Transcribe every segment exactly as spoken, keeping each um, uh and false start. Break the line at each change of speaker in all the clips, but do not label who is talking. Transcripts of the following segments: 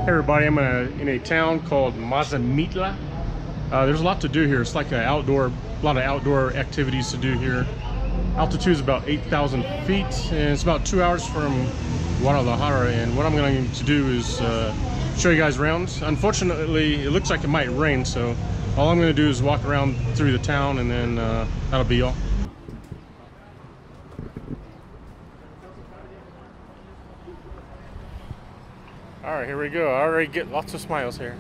Hey everybody, I'm in a, in a town called Mazamitla. Uh, there's a lot to do here. It's like an outdoor, a lot of outdoor activities to do here. Altitude is about eight thousand feet, and it's about two hours from Guadalajara. And what I'm going to do is uh, show you guys around. Unfortunately, it looks like it might rain, so all I'm going to do is walk around through the town, and then uh, that'll be all. All right, here we go. I already get lots of smiles here.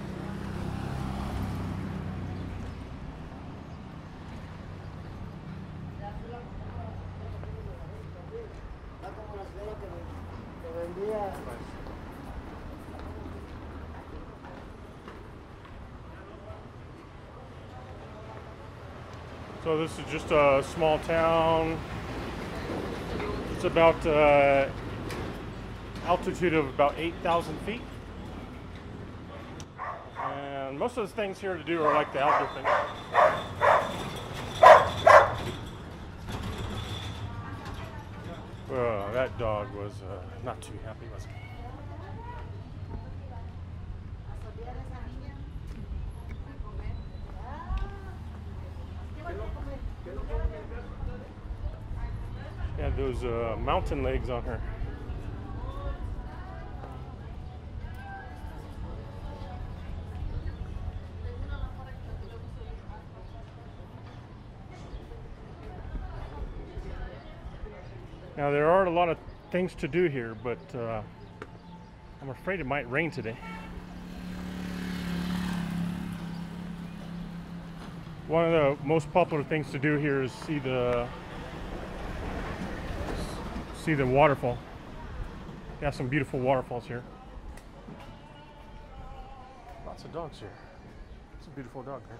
So this is just a small town. It's about uh, altitude of about eight thousand feet. And most of the things here to do are like the outdoor things. Well, that dog was uh, not too happy, was he? She had those uh, mountain legs on her. Now there are a lot of things to do here, but uh, I'm afraid it might rain today. One of the most popular things to do here is see the see the waterfall. We have some beautiful waterfalls here. Lots of dogs here. It's a beautiful dog here.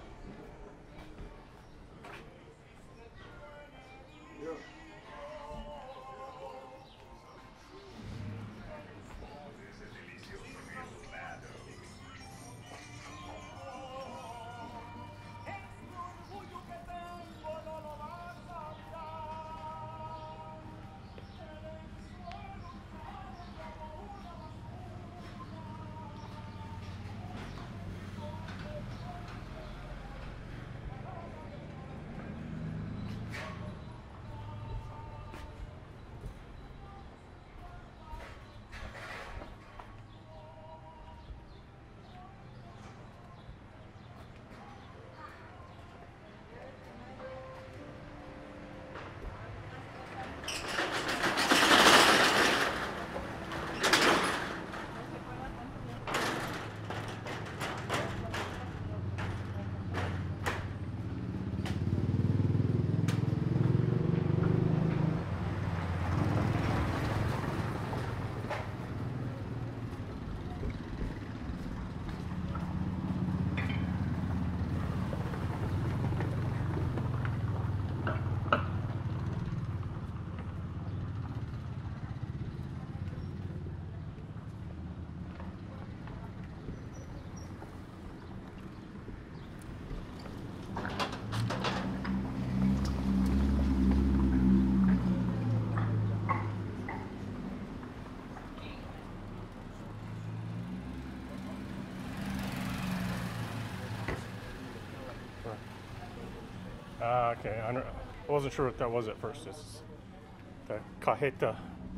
Uh, okay, I, I wasn't sure what that was at first. It's the cajeta.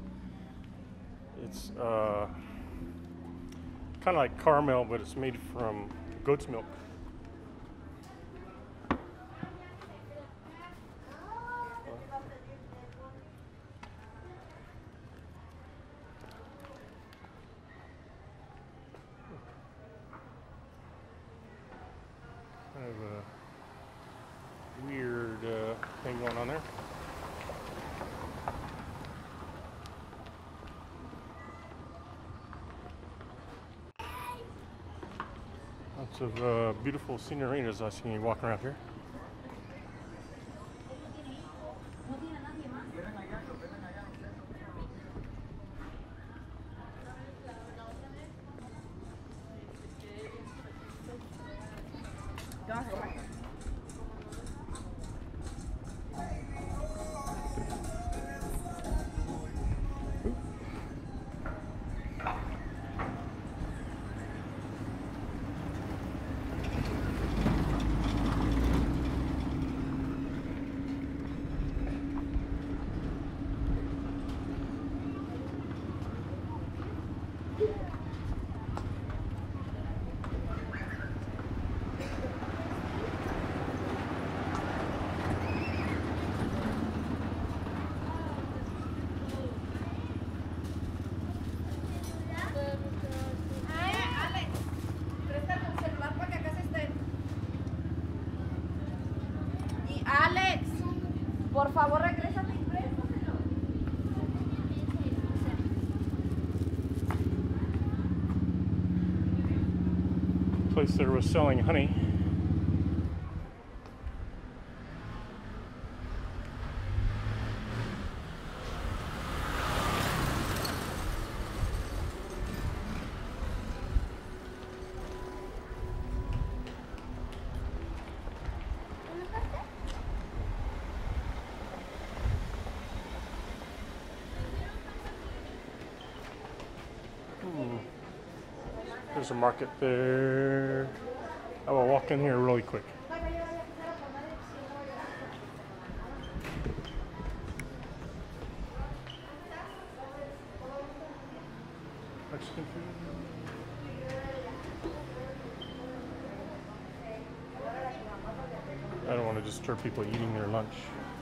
It's uh, kind of like caramel, but it's made from goat's milk. Kind of a weird uh, thing going on there. Lots of uh, beautiful scenery as I see you walking around here.
Por favor, regresa tu impreso.
Place there was selling honey. There's a market there. I will walk in here really quick. Mexican food. I don't want to disturb people eating their lunch.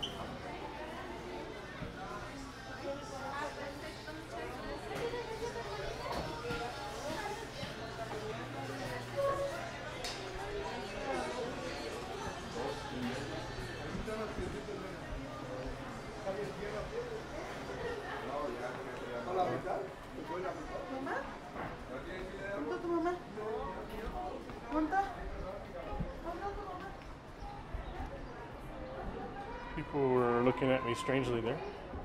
People were looking at me strangely there.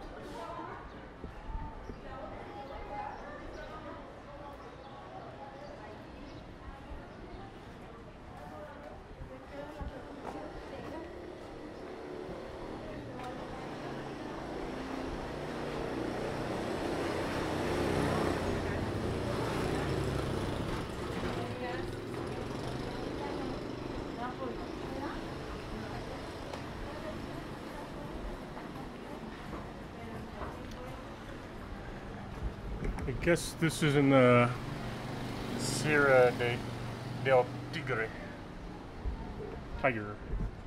I guess this is in the Sierra de, del Tigre. Tiger.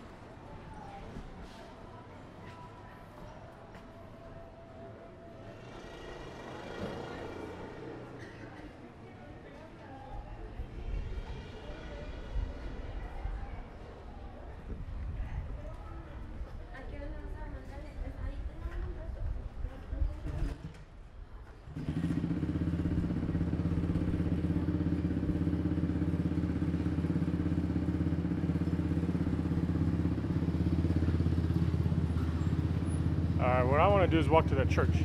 Alright, what I want to do is walk to that church.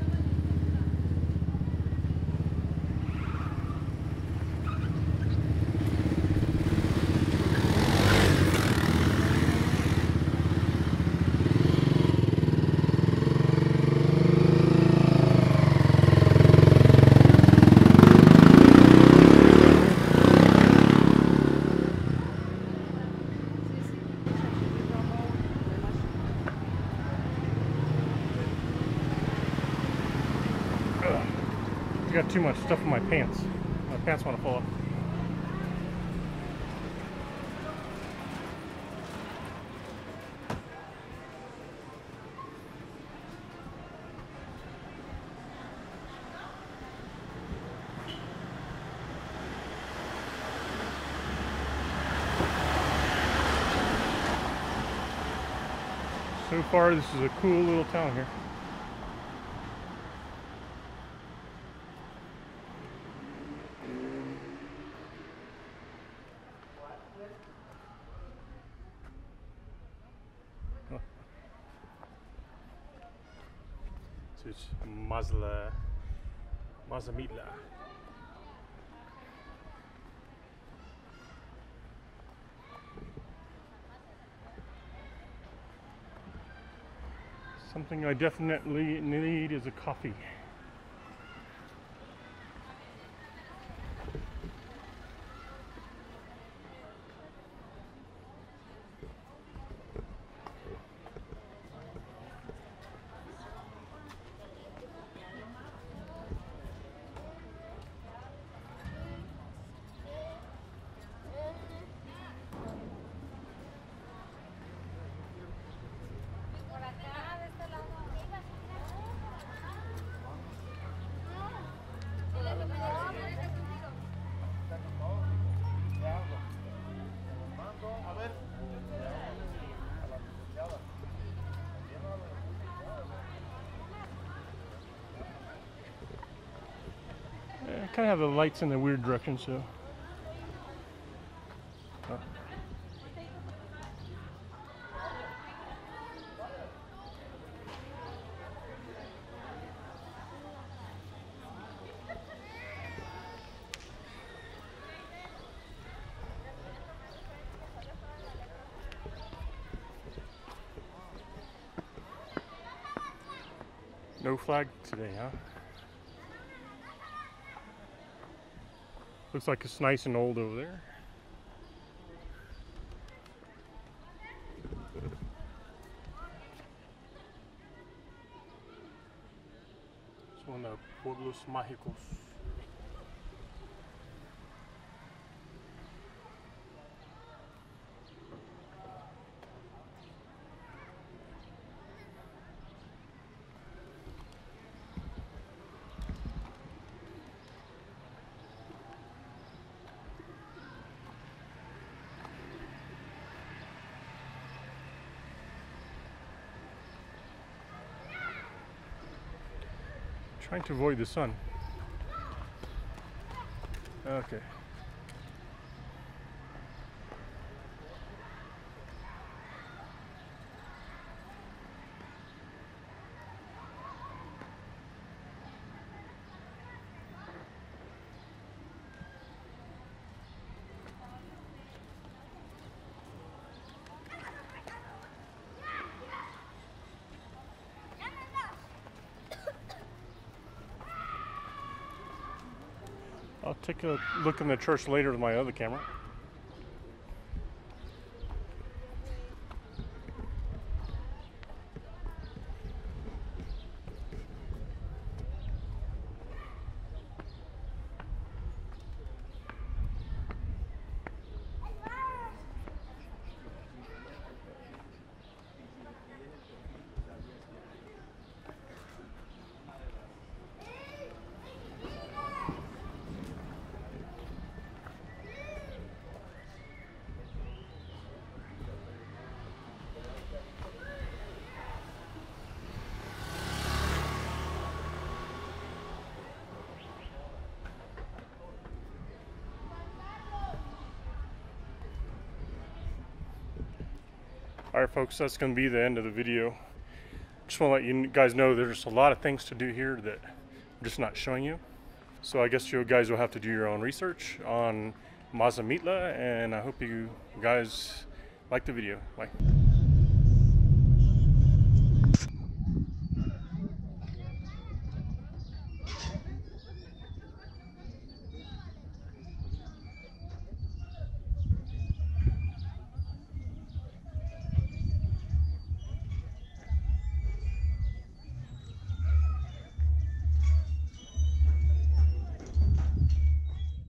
I got too much stuff in my pants. My pants want to fall off. So far, this is a cool little town here. So it's Mazla, Mazamitla. Something I definitely need is a coffee. kind of have the lights in the weird direction, so. Oh. No flag today, huh? Looks like it's nice and old over there. It's one of the Pueblos Mágicos. Trying to avoid the sun. Okay. I'll take a look in the church later with my other camera. Alright folks, that's going to be the end of the video. Just want to let you guys know there's a lot of things to do here that I'm just not showing you. So I guess you guys will have to do your own research on Mazamitla, and I hope you guys like the video. Bye.